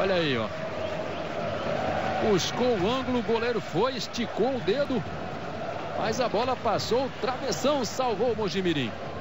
Olha aí, ó. Buscou o ângulo, o goleiro foi, esticou o dedo, mas a bola passou o travessão, salvou o Mojimirim.